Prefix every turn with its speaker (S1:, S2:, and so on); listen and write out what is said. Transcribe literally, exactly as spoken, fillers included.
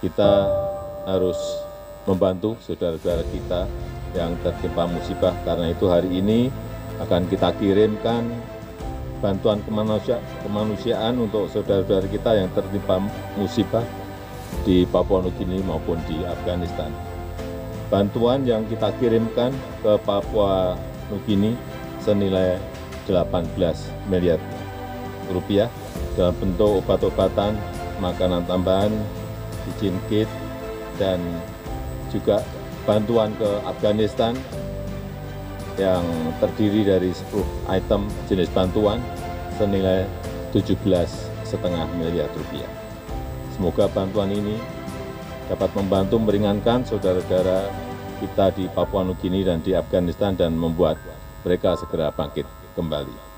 S1: kita harus membantu saudara-saudara kita yang tertimpa musibah. Karena itu hari ini akan kita kirimkan bantuan kemanusiaan untuk saudara-saudara kita yang tertimpa musibah di Papua Nugini maupun di Afghanistan. Bantuan yang kita kirimkan ke Papua Nugini senilai delapan belas miliar rupiah dalam bentuk obat-obatan, makanan tambahan, izin kit, dan juga bantuan ke Afghanistan yang terdiri dari sepuluh item jenis bantuan senilai tujuh belas koma lima miliar rupiah. Semoga bantuan ini dapat membantu meringankan saudara-saudara kita di Papua Nugini dan di Afghanistan dan membuat mereka segera bangkit kembali.